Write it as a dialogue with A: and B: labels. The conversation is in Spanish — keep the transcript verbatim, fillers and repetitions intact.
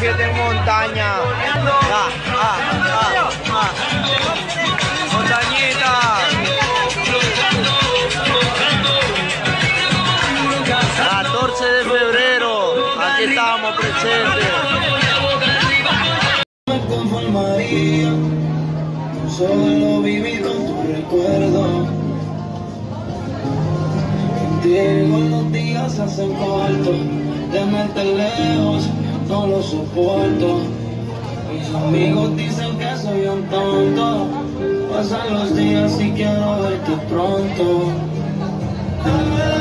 A: siete en montaña. Ah, ah, ah, ah. Montañita. catorce de febrero, aquí estamos presentes.
B: Me conformaría solo vivir con tu recuerdo. Contigo los días se hacen cortos, tenerte lejos no lo soporto. Mis amigos dicen que soy un tonto, pasan los días y quiero verte pronto.